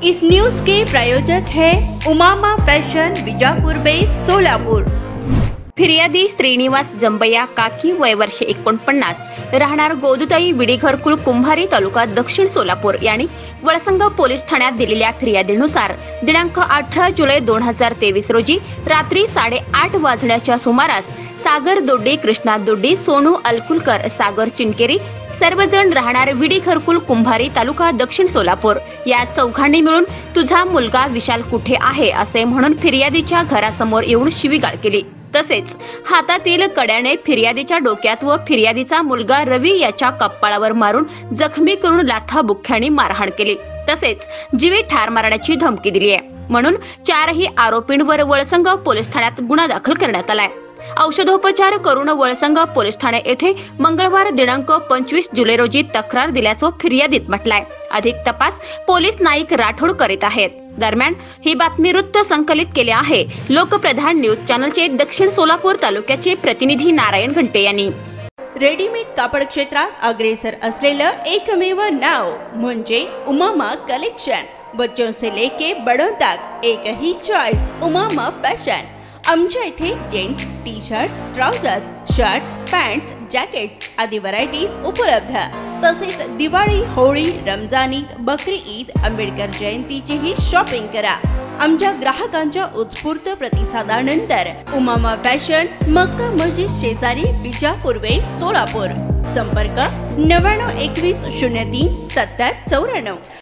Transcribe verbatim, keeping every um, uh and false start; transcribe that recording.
इस news के प्रायोजक है उमामा फैशन, बीजापुर बेस, सोलापुर। फिर्यादी श्रीनिवास जंबया काकी, वय वर्ष एकोणपन्नास, राहणार गोदुताई विडी घरकुल, कुंभारी, तालुका दक्षिण सोलापूर यांनी वळसंग पोलीस ठाण्यात दिलेल्या फिर्यादीनुसार दिनांक अठरा जुलै दोन हजार तेवीस रोजी रात्री साडेआठ वाजण्याच्या सुमारास सागर दोड्डी, कृष्णा दोड्डी, सोनू अलकुलकर, सागर चिनकेरी सर्वजण राहणार विडी घरकुल, कुंभारी, तालुका दक्षिण सोलापूर या चौघांनी मिळून तुझा मुलगा विशाल कुठे आहे असे म्हणून फिर्यादीच्या घरासमोर येऊन शिवीगाळ केली। तसेच हातातील कड्याने फिर्यादीच्या डोक्यात व फिर्यादीचा मुलगा रवी याच्या कपाळावर मारून जखमी करून लाथाबुक्क्याने मारहाण केली। तसेच जीवे ठार मारण्याची धमकी दिली आहे म्हणून चारही आरोपींवर वळसंग पोलीस ठाण्यात गुन्हा दाखल करण्यात आलाय। औषधोपचार करून वळसंग पोलीस ठाणे येथे मंगळवार दिनांक पंचवीस जुलै रोजी तक्रार दिल्याचं फिर्यादीत म्हटलंय। अधिक तपास पोलीस नाईक राठोड करीत आहेत। दरम्यान ही बातमी वृत्त संकलित केले आहे लोकप्रधान न्यूज चॅनलचे दक्षिण सोलापूर तालुक्याचे प्रतिनिधी नारायण घंटे यांनी। रेडीमेड कापड क्षेत्रात अग्रेसर असलेलं एकमेव नाव म्हणजे उमामा कलेक्शन। बच्चों से लेके बड़ों तक एक ही चॉइस, उमामा फैशन। आमच्या इथे gents T shirts, trousers, shirts, pants, jackets आदी व्हरायटीज उपलब्ध। तसेच दिवाळी, होळी, रमजान ईद, बकरी ईद, आंबेडकर जयंतीचीही शॉपिंग करा। आमच्या ग्राहकांच्या उत्स्फूर्त प्रतिसादानंतर उमामा फॅशन, मक्का मस्जिद शेजारी, बीजापुर वेस्ट, सोलापूर। संपर्क नव्याण्णव एकवीस शून्य तीन सत्तर चौऱ्याण्णव।